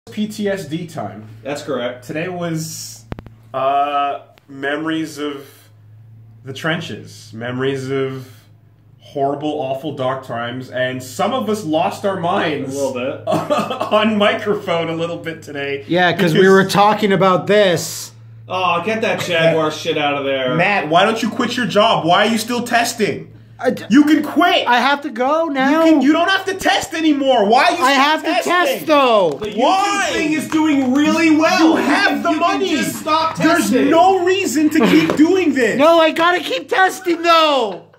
PTSD time. That's correct. Today was memories of the trenches, memories of horrible, awful, dark times, and some of us lost our minds a little bit on microphone a little bit today. Yeah, because we were talking about this. Oh, get that Jaguar shit out of there. Matt, why don't you quit your job? Why are you still testing? You can quit. I have to go now. You don't have to test anymore. Why are you still I have to test though. The YouTube Why? thing is doing really well. You have the money. Can just stop There's testing. no reason to keep doing this. No, I gotta keep testing though.